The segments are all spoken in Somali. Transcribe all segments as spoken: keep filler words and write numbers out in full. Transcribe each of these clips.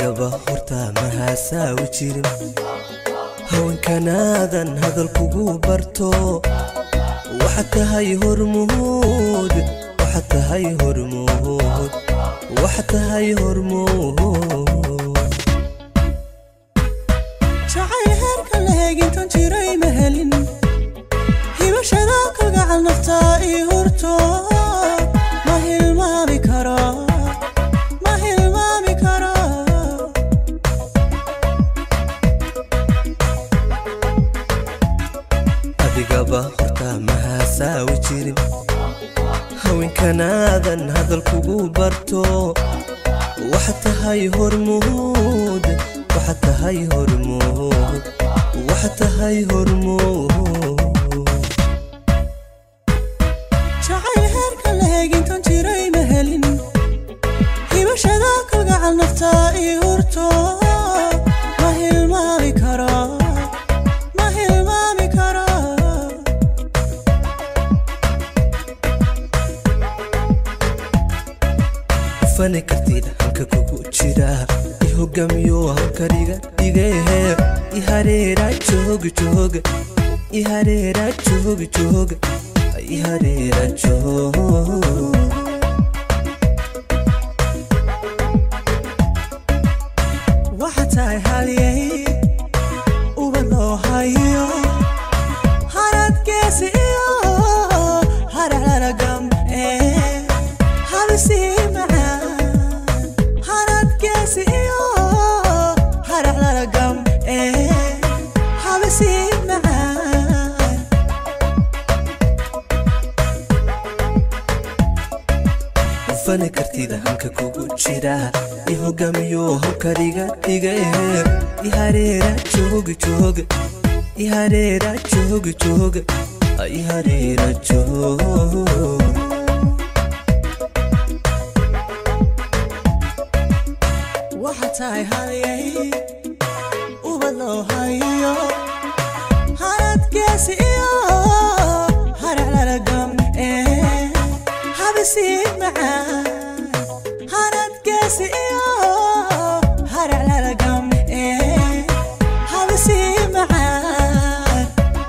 adigaba horta mahasaawi jirin haweenkanaadan hadal kugu barto waxaad tahay hormuud waxaad tahay hormuud waxaad tahay hormuud jacayl heerka leegintan jiray mahelin hibashada kalgacal naftaa ii hurto ma hilmaami karo ma hilmaami karo adigaba horta mahasaawi jirin haweenkanaadan hadal kugu barto waxaad tahay hormuud waxaad tahay hormuud waxaad tahay hormuud jacayl heerka leegintan jiray mahelin hibashada kalgacal naftaa ii hurto ma hilmaami karo ma hilmaami karo fani kartida halka kugu jira i hoggaamiyo halkariga dhigehe i hareera joog joog i hareera joog joog i hareera joog waxaad tahay halyay uba loo hayo harad geesi iyo haraclala gamce habisii macaan harad geesi iyo haraclala gamce habisii macaan fani kartida halka kugu jira i hoggaamiyo halkariga dhigehe i hareera joog joog i hareera joog joog i hareera joog waxaad tahay halyay uba loo hayo harad geesi iyo haraclala gamce habisii macaan harad geesi iyo haraclala gamce habisii macaan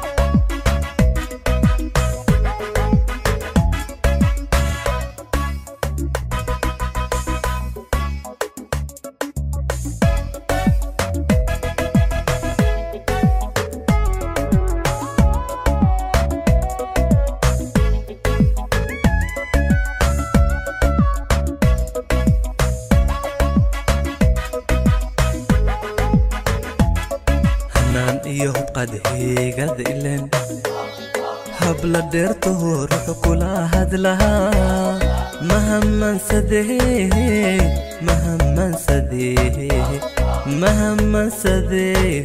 iyo hubqad heegada ilen habla dheerto ruuxu kula hadlahaa mahammansadee mahammansadee mahammansadee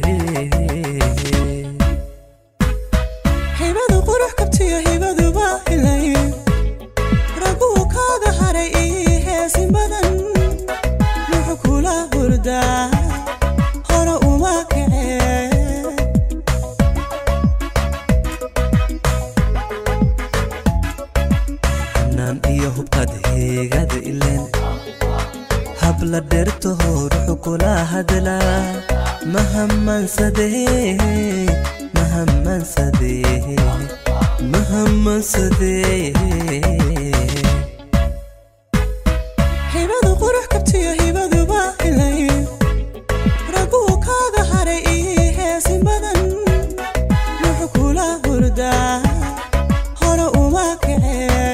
hibadu qurux kabtiyo hibaduba hilay raguu kaaga haray ii heesin badan wuxuu kula hurdaa hore uma kacee iyo hubqad heegada ilen habla dheerto ruuxu kula hadlaa mahammansadee mahammansadee mahammansadee hibadu qurux kabtiyo hibaduba hilay raguu kaaga haray ii heesin badan wuxuu kula hurdaa hore uma kacee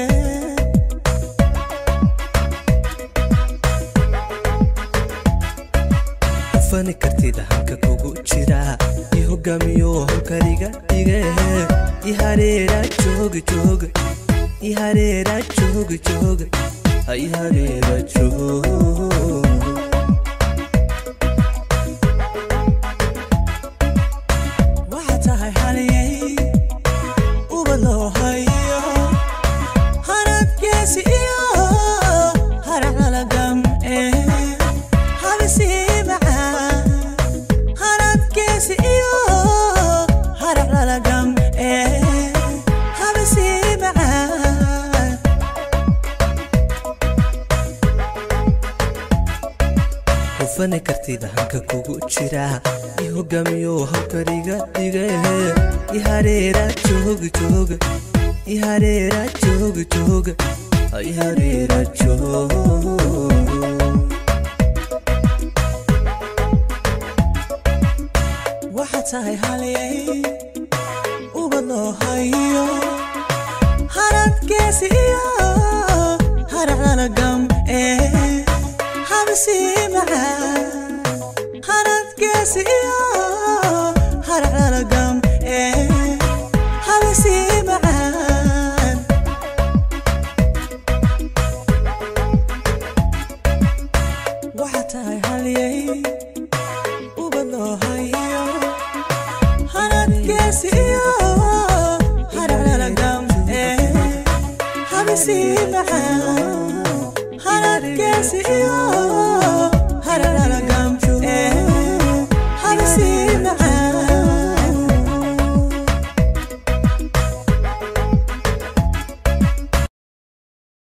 fani kartida halka kugu jira i hoggaamiyo halkariga dhigehe i hareera joog joog i hareera joog joog i hareera joog waxaad tahay halyay uba loo hayo harad geesi iyo haraclala gamce habisii macaan harad geesi iyo haraclala gamce habisii macaan hufani kartida hanka kugu jira i hoggaamiyo halkariga dhige i hareera jooga jooga i hareera jooga jooga i hareera jooga waxaad tahay haliyey ubad loo hayo harad geesi iyo harac lala gam'e habsii macaan harad geesi iyo harac lala gam'e habsii macaan waxaad tahay haliyey ubad loo hayo harad geesi iyo harac lala gam'e habsii macaan harad geesi iyo